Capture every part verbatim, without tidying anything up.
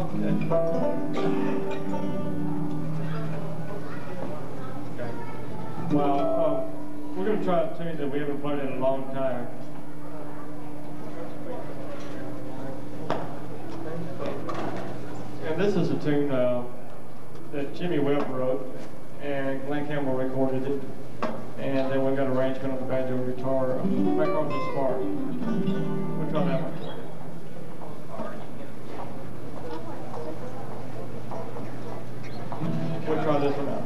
Well, uh, we're going to try a tune that we haven't played in a long time. And this is a tune uh, that Jimmy Webb wrote, and Glenn Campbell recorded it. And then we got arrangement on the banjo and guitar uh, back on the Spark. We'll try that one for you. We'll try this one out.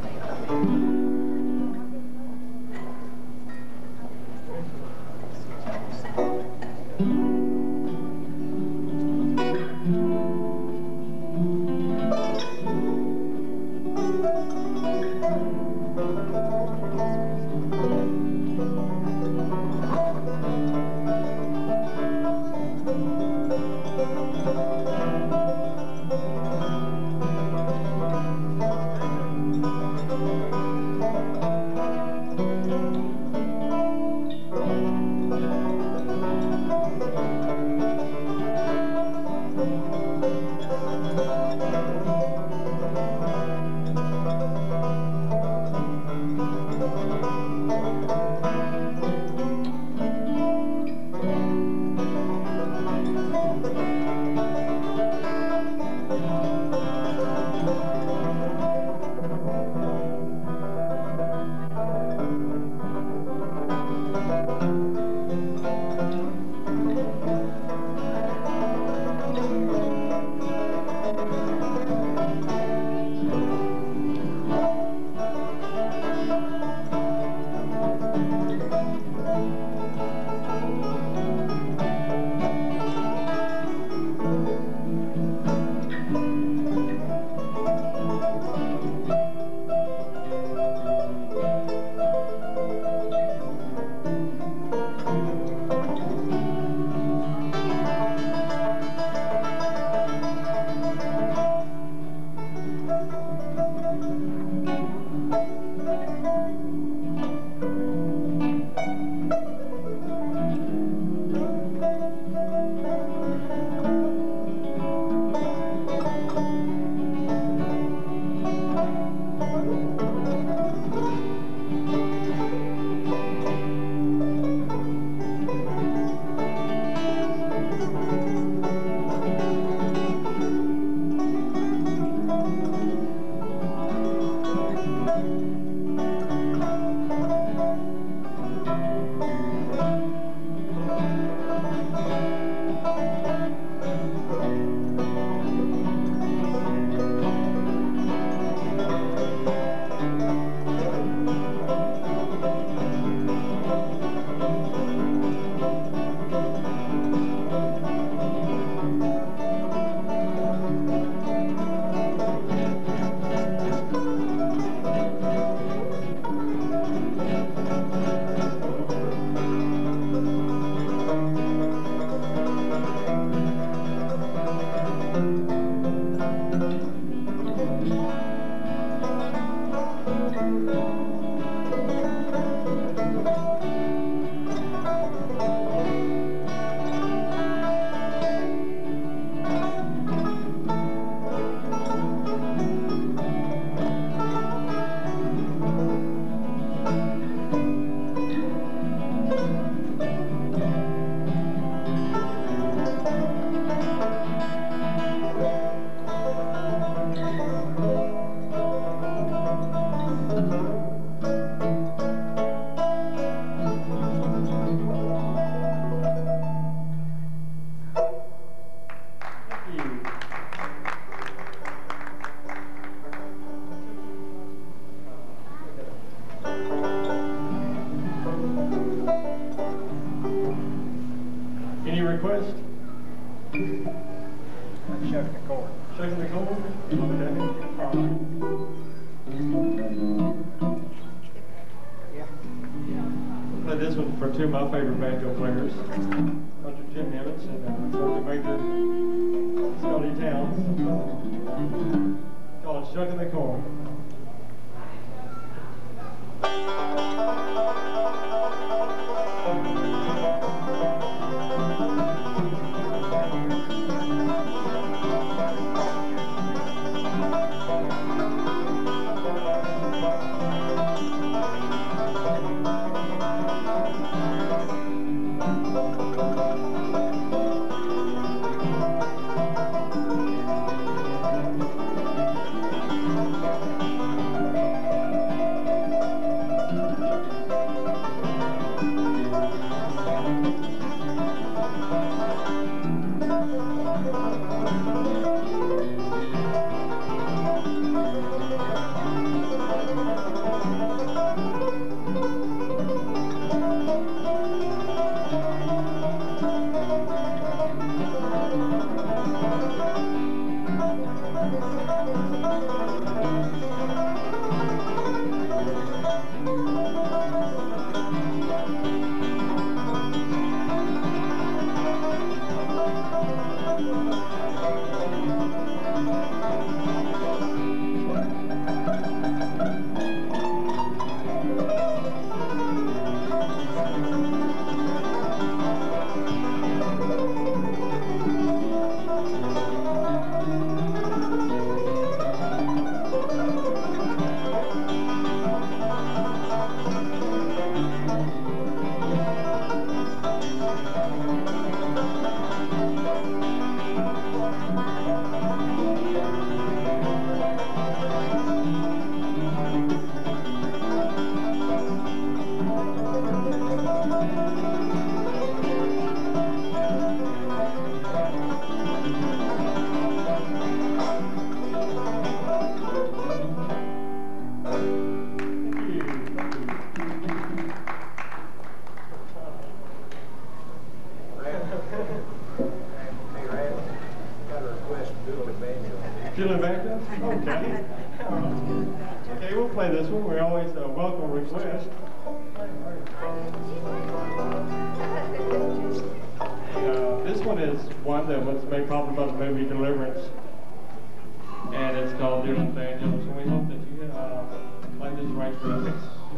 request? I'm shucking the cord. Shucking the cord? Okay. All right. Yeah. I'll play this one for two of my favorite banjo players, Doctor Jim Nimitz and uh, Doctor Major Scotty Towns. Called Shucking the Cord. Fiddle banjo? Okay. Okay, we'll play this one. We always uh, welcome requests. Uh, this one is one that was made popular by the movie Deliverance, and it's called Fiddle Banjo. So we hope that you uh, like this arrangement.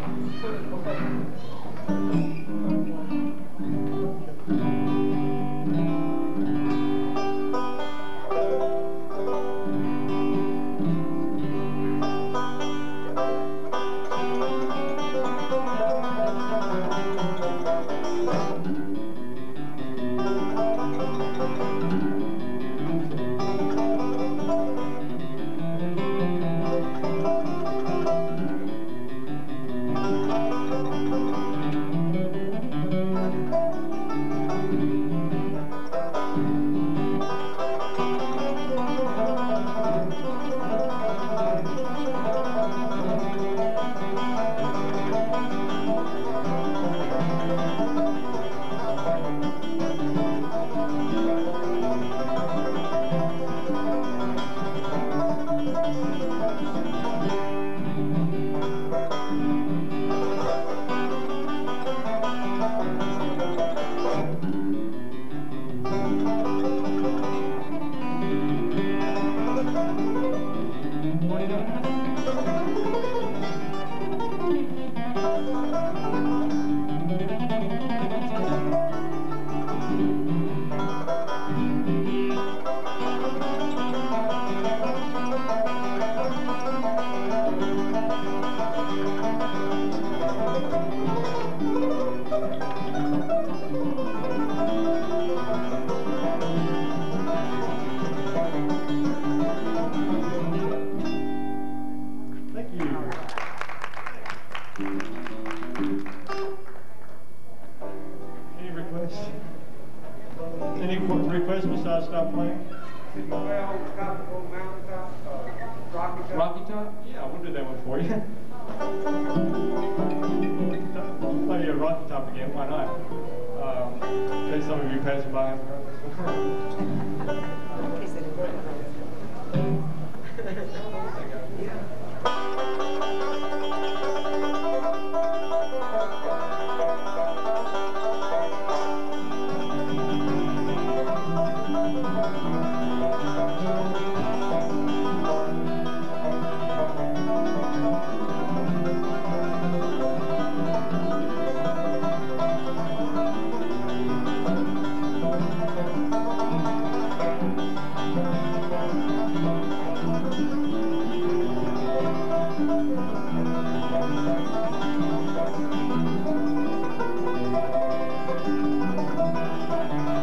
Any requests besides stop playing? Rocky Top? Yeah, we'll do that one for you. We'll play a Rocky Top again, why not? Um, in case some of you passing by haven't heard this one.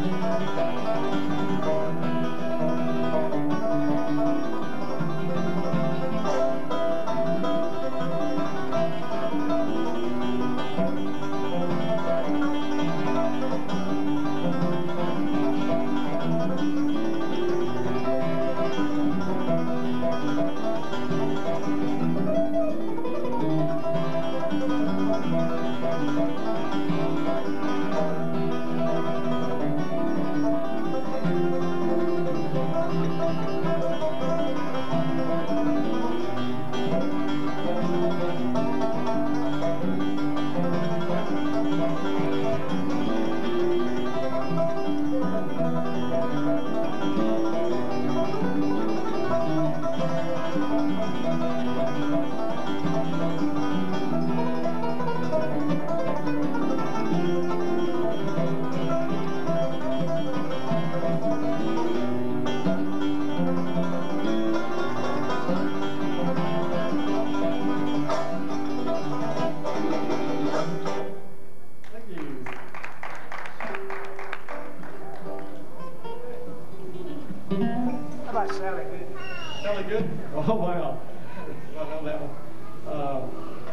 Oh, wow. I know that one. Um,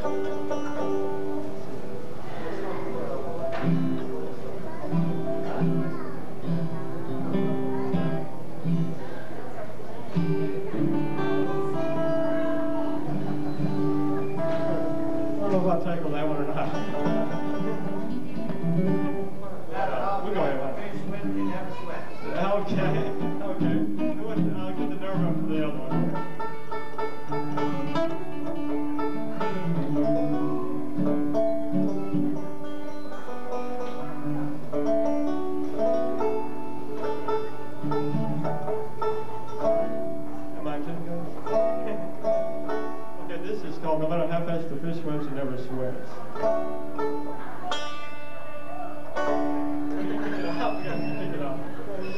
I don't know if I'll tackle that one or not. Uh, we'll go ahead. Okay, okay. I'll get the nerve up for the other one. No matter how fast the fish swims, it never sweats. Pick it up, pick it up.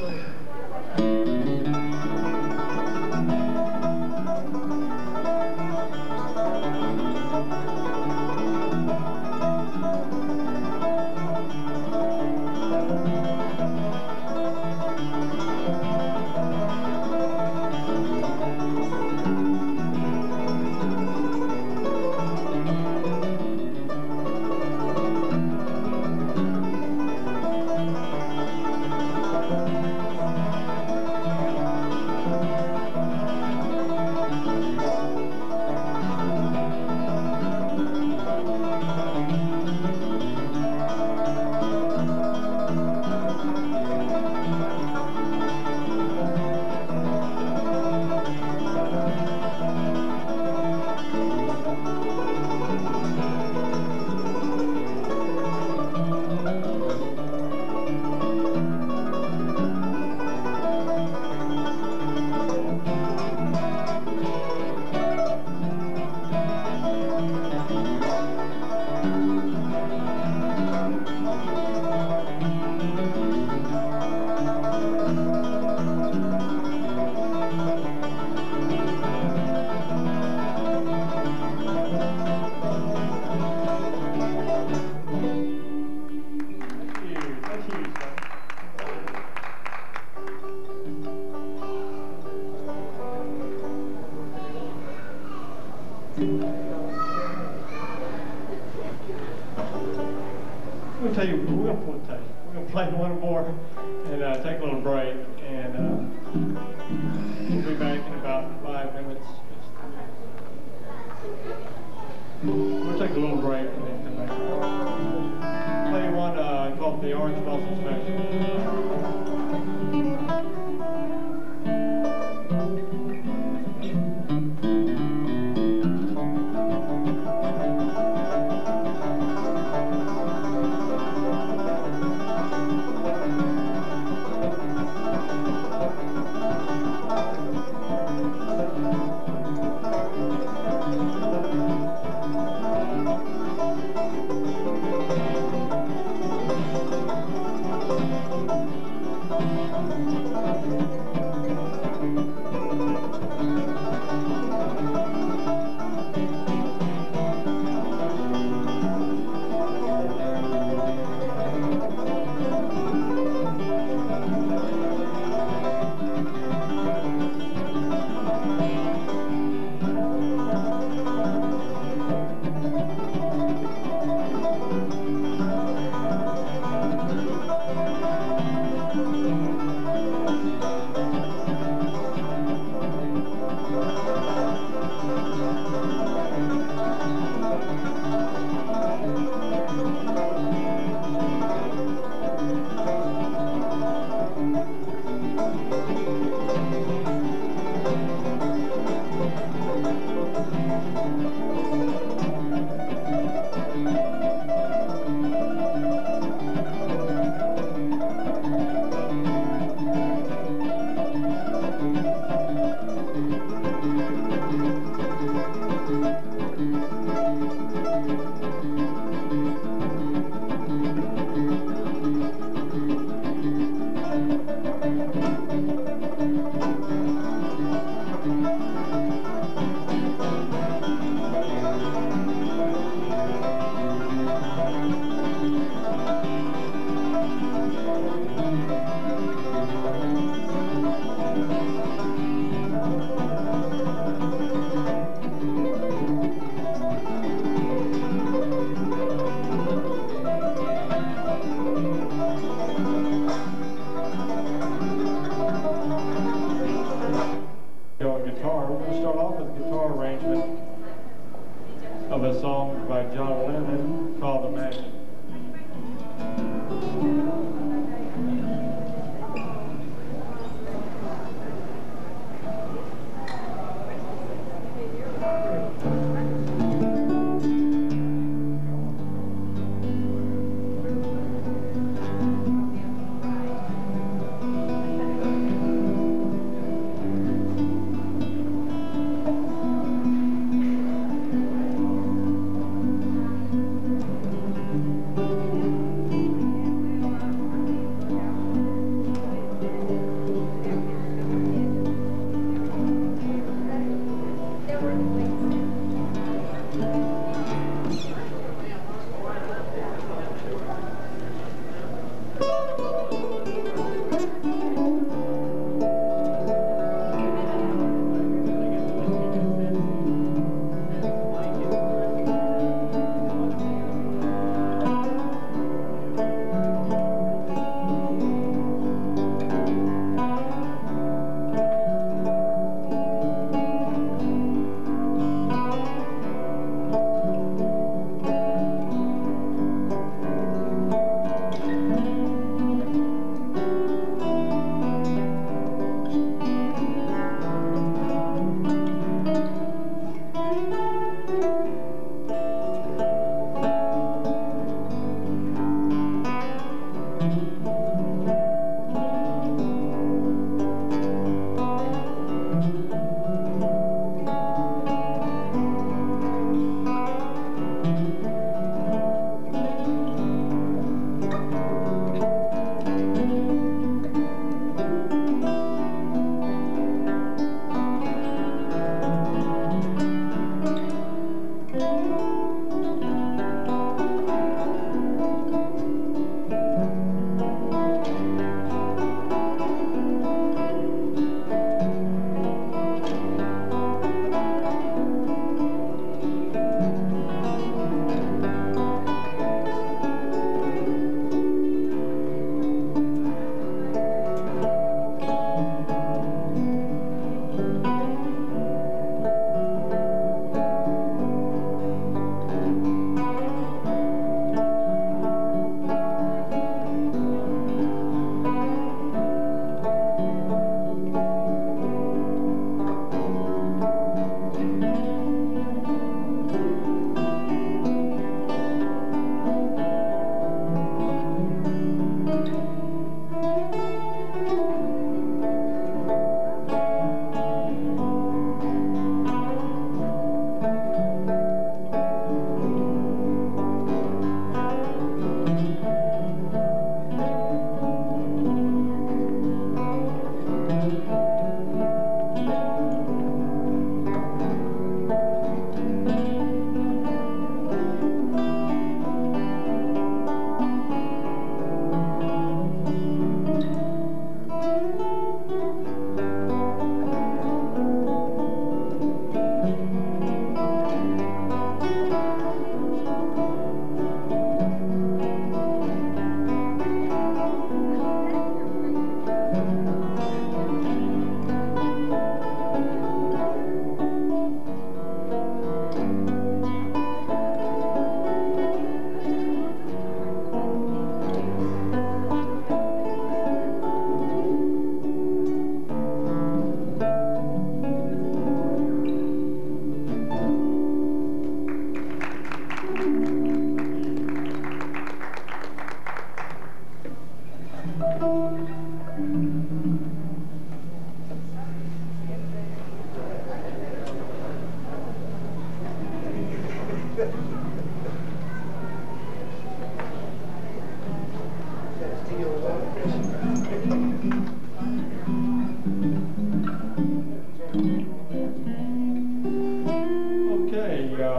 We'll tell you, we're going to play, we're going to play one more and uh, take a little break, and uh, we'll be back in about five minutes. We'll take a little break and then come back. Play one uh, called the Orange Blossom Special. Of a song by John Lennon called Imagine.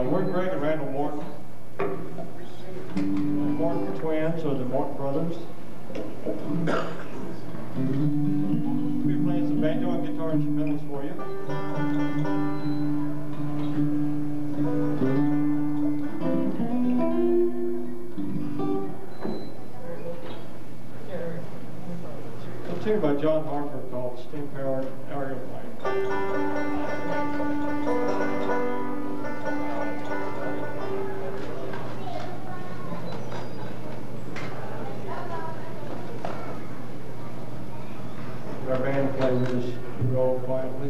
uh, we're Greg and Randal Morton. The Morton twins, or the Morton brothers. We'll be playing some banjo and guitar instrumentals for you. A tune by John Harper called Steam Powered Aeroplane. Our band play with us real quietly.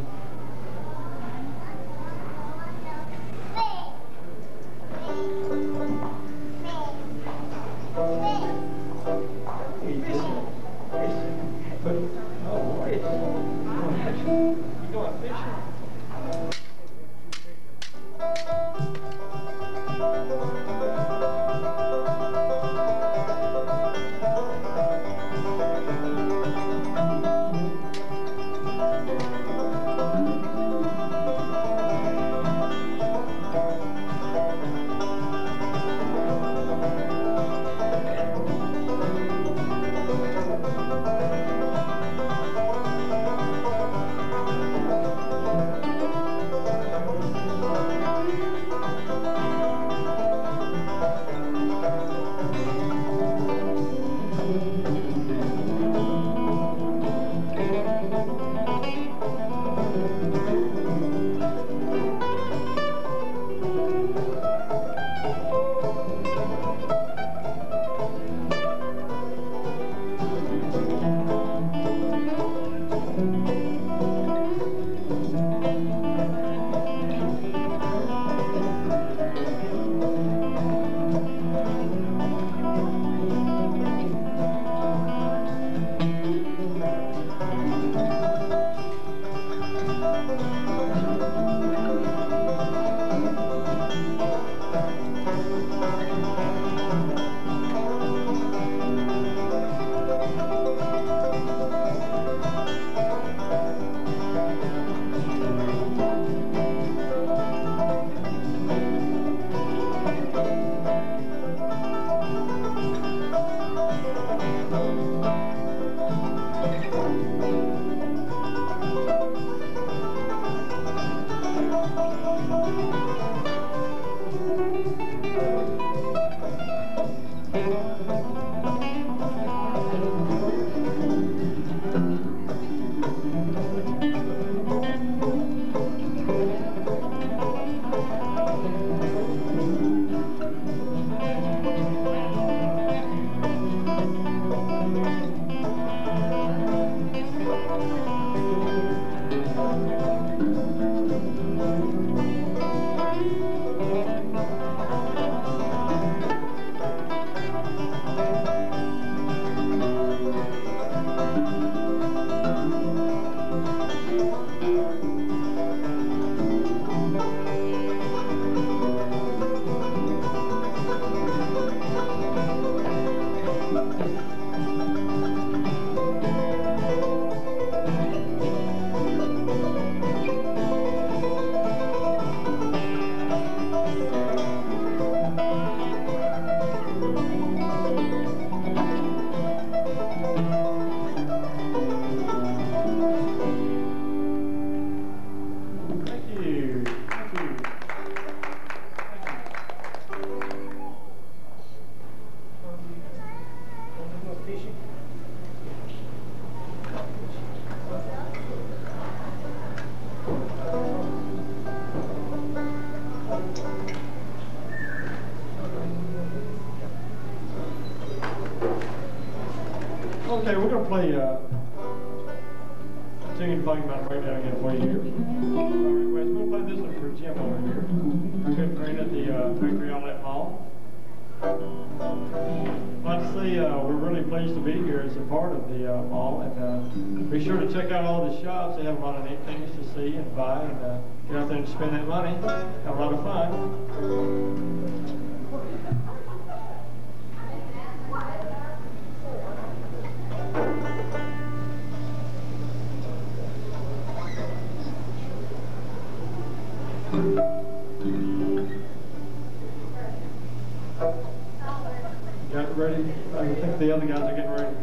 Okay, we're going to play uh, a tune playing about right down again for you here. By request, we'll play this one for Jim over here. Good friend at the uh, Factory Outlet Mall. I'd like to say uh, we're really pleased to be here as a part of the uh, mall, and uh, be sure to check out all the shops. They have a lot of neat things to see and buy, and uh, get out there and spend that money. Have a lot of fun. Got it ready? I think the other guys are getting ready.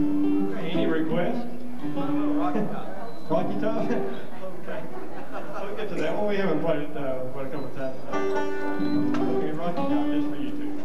Rocky Top. Okay. get to that one. We haven't played it uh, quite a couple of times. Let me write it down just for you two.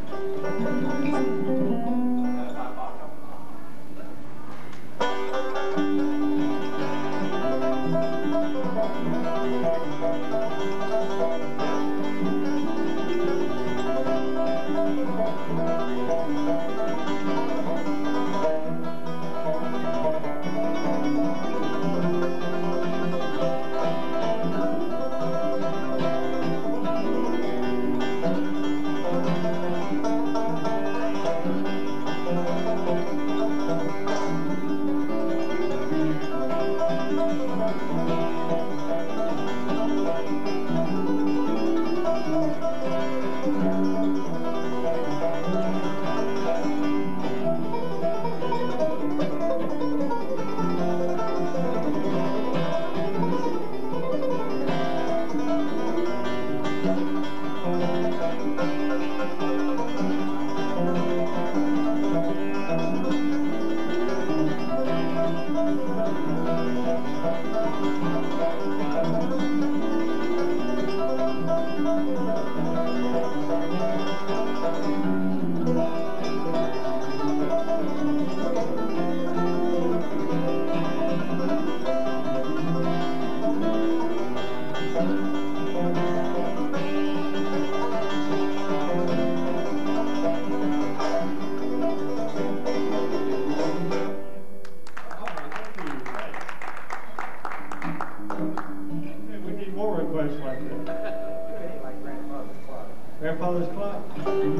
Grandfather's clock. We're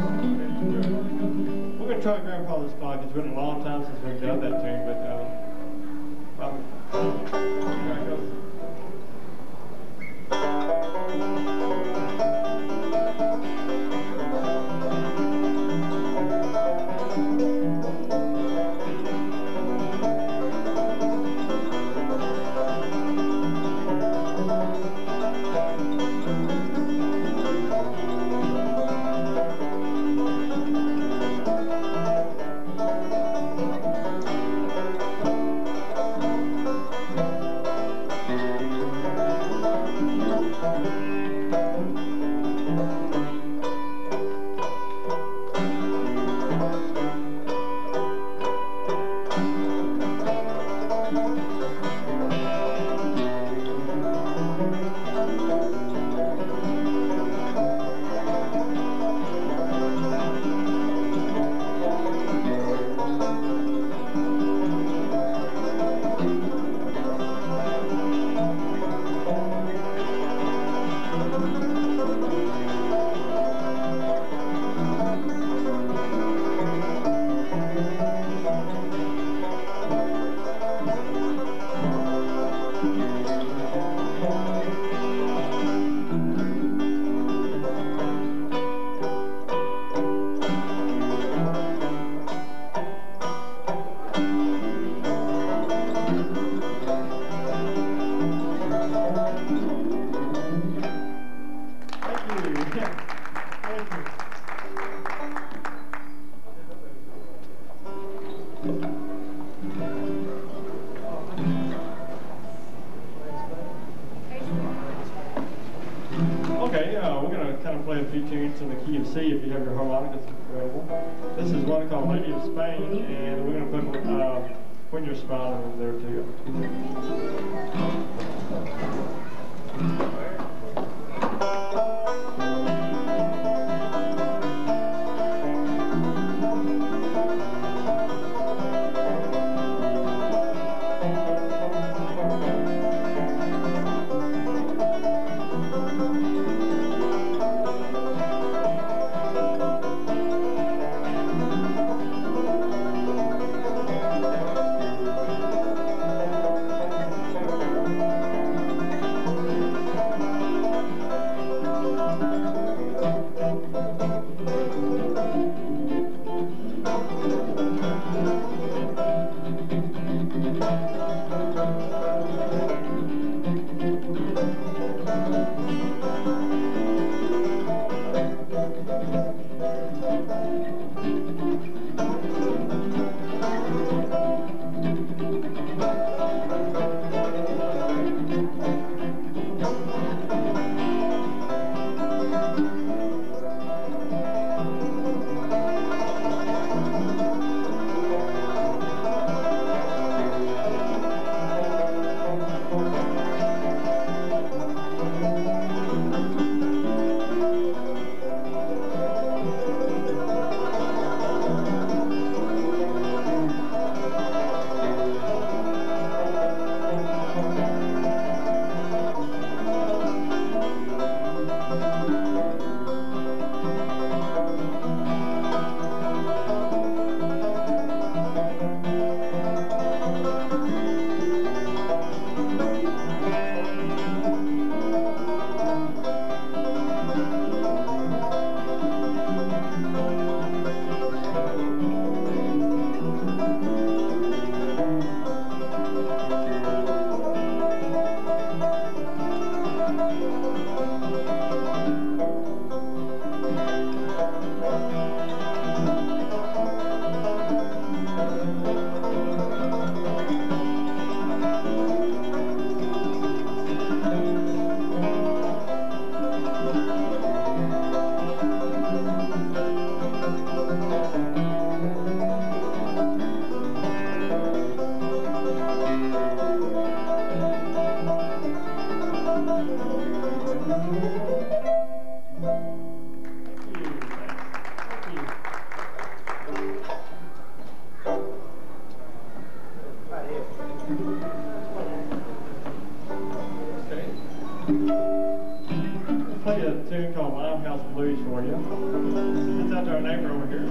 going to try Grandfather's clock. It's been a long time since we've done that tune, but uh, probably. Here it goes. Okay, uh, we're going to kind of play a few tunes in the key of C if you have your harmonicas available. This is one called Lady of Spain, and we're going to put uh, When You're Smiling in there too. Play a tune called Limehouse Blues for you. It's out to our neighbor over here.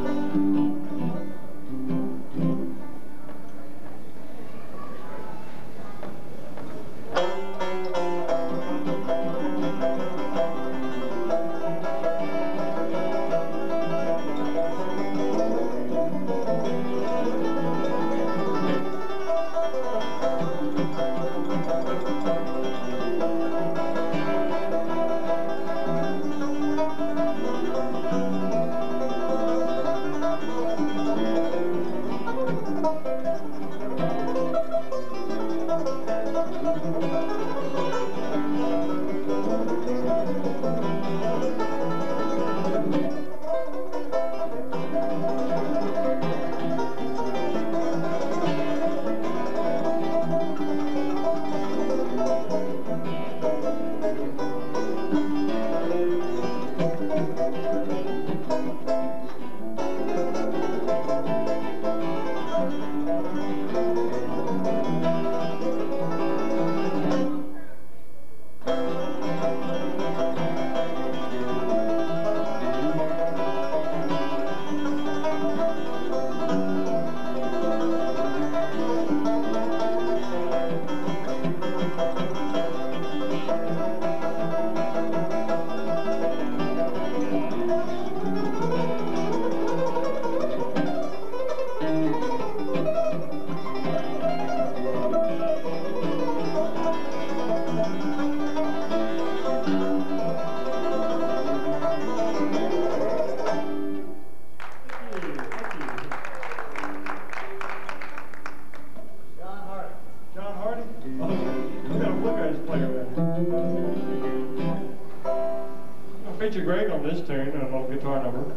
Feature Greg on this tune, a little guitar number.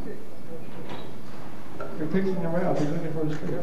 You're picking him out. He's looking for the script.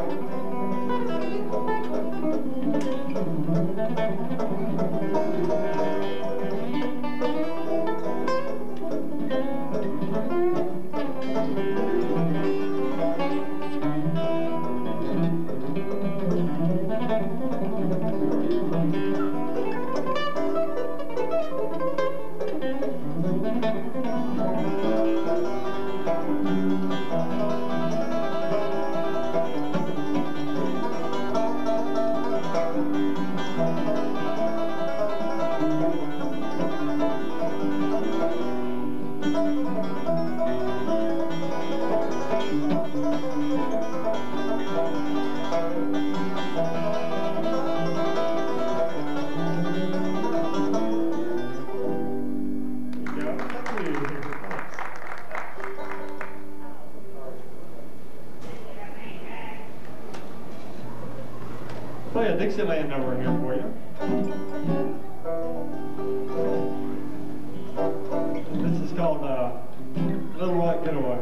Play a Dixieland number here for you. This is called uh, Little White Getaway.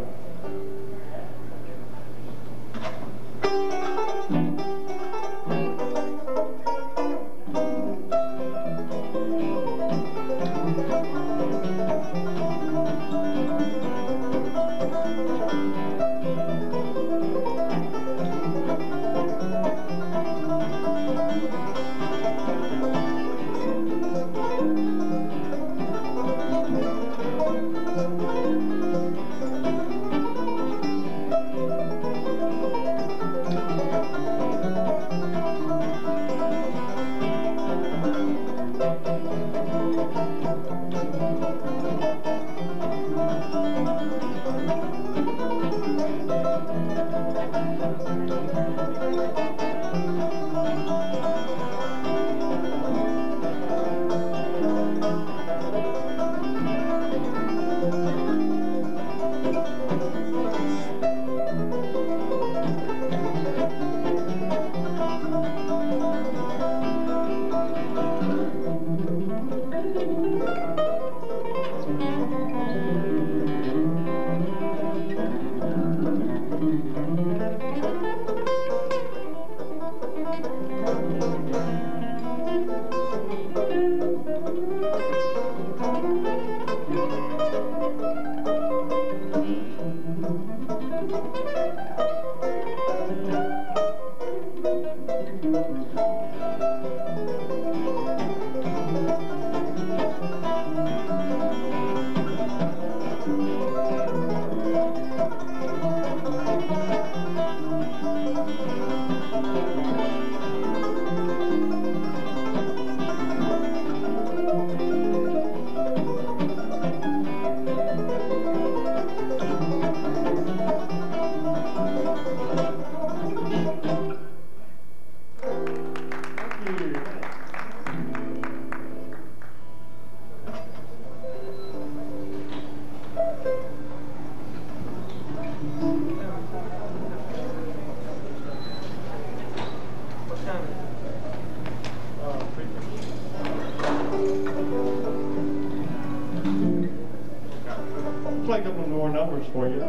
Play a couple more numbers for you.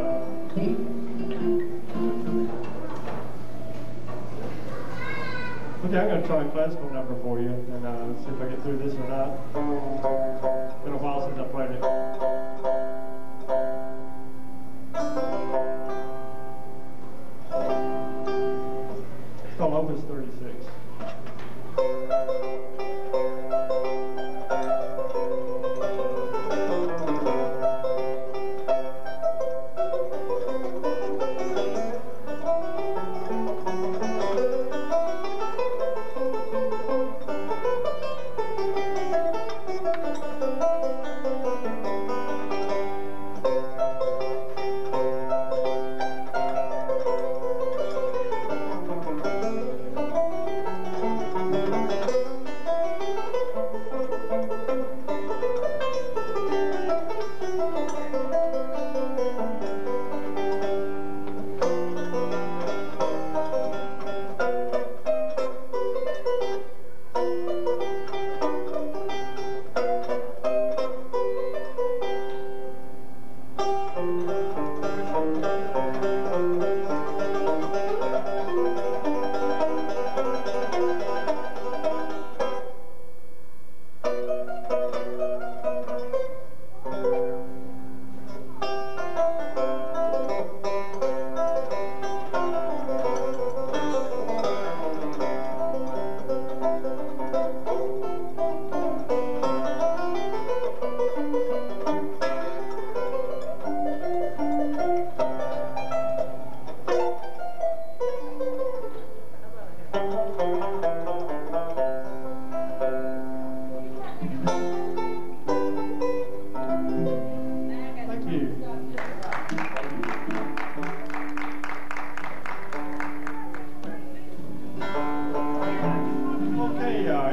Okay, I'm going to try a classical number for you and uh, see if I get through this or not. It's been a while since I played it. It's called Opus thirty-six.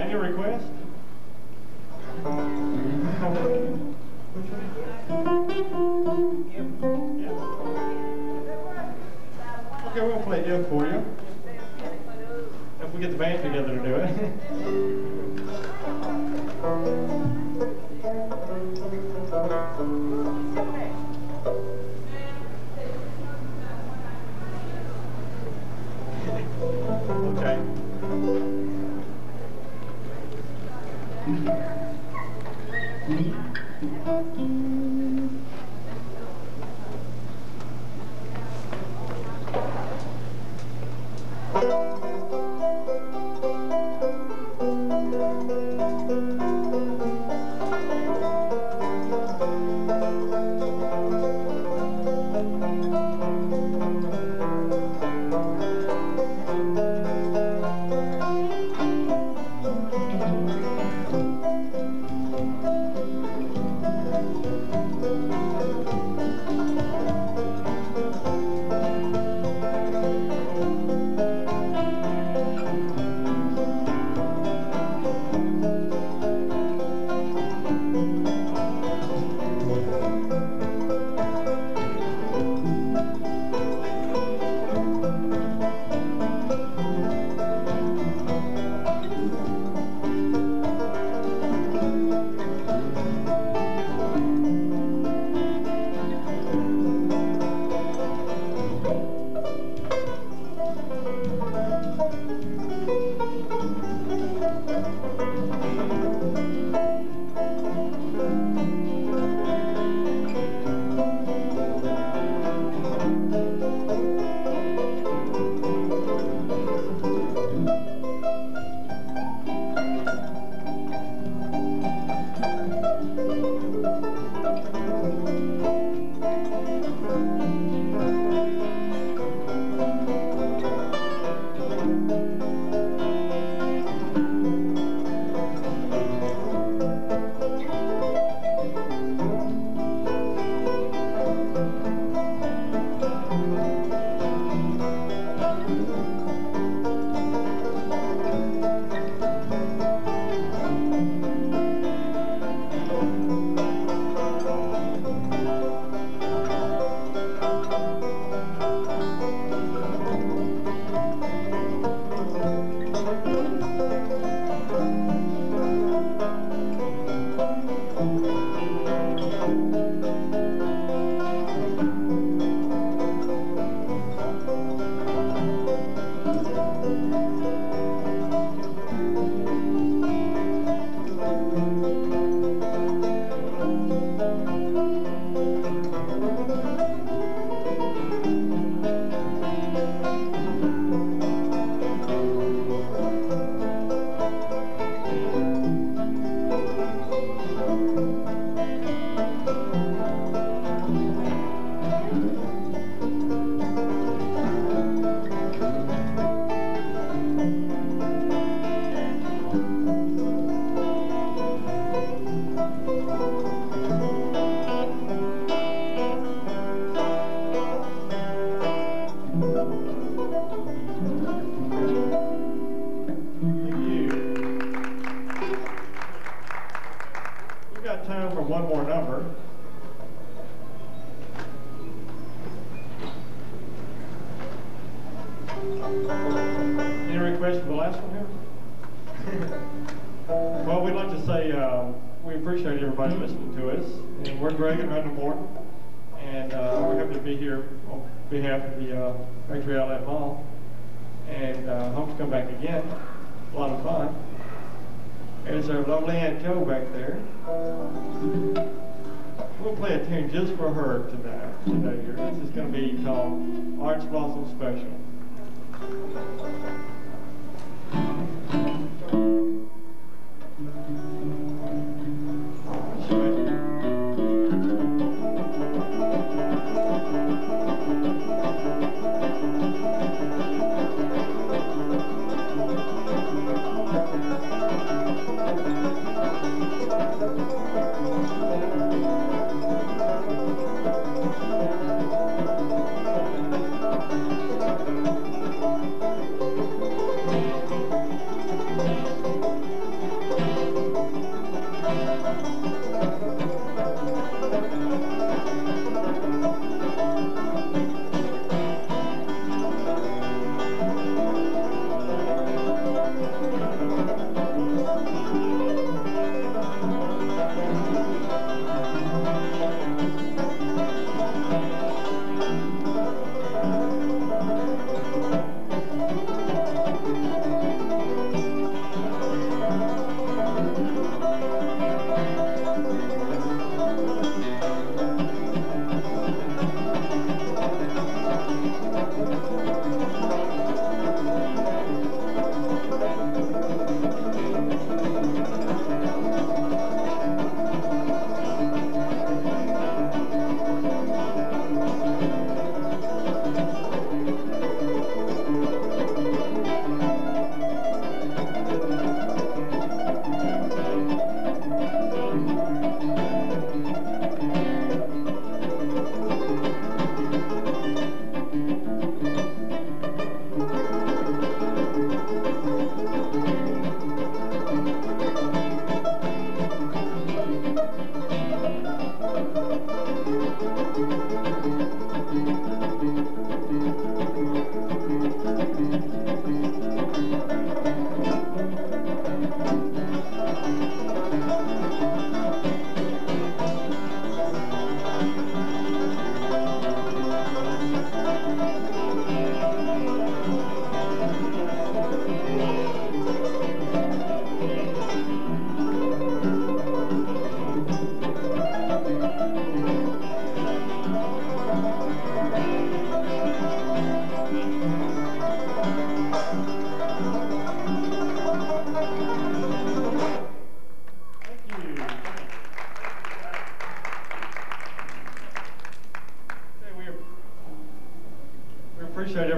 Any request? Okay, we'll play If for you. If we get the band together to do it. Okay. Any requests for the last one here? Well, we'd like to say uh, we appreciate everybody listening to us. And we're Gregory Randal Morton, and uh, we're happy to be here on behalf of the uh, Factory Outlet Mall. And uh, hope to come back again. A lot of fun. There's our lovely Aunt Jo back there. We'll play a tune just for her tonight. Today here. This is going to be called Orange Blossom Special.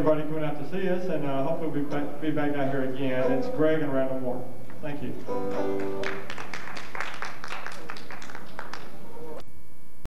everybody coming out to see us, and uh, hopefully we'll be back, be back out here again. It's Greg and Randal Morton. Thank you.